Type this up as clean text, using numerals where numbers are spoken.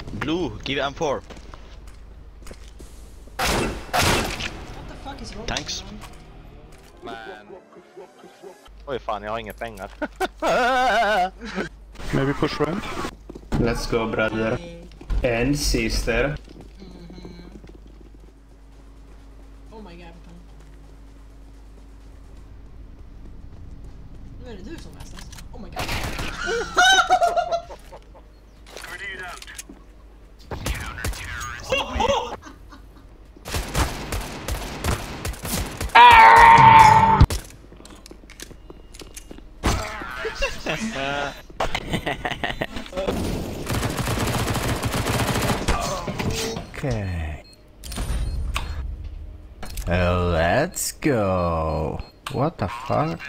Blue, give M4. What the fuck is wrong? Thanks. Men... Oj fan, jag har inga pengar. Maybe push ramp. Let's go, brother. And sister. Oh my god. Nu är det du som västas. Oh my god. Grenade out. Okay. Let's go. What the fuck?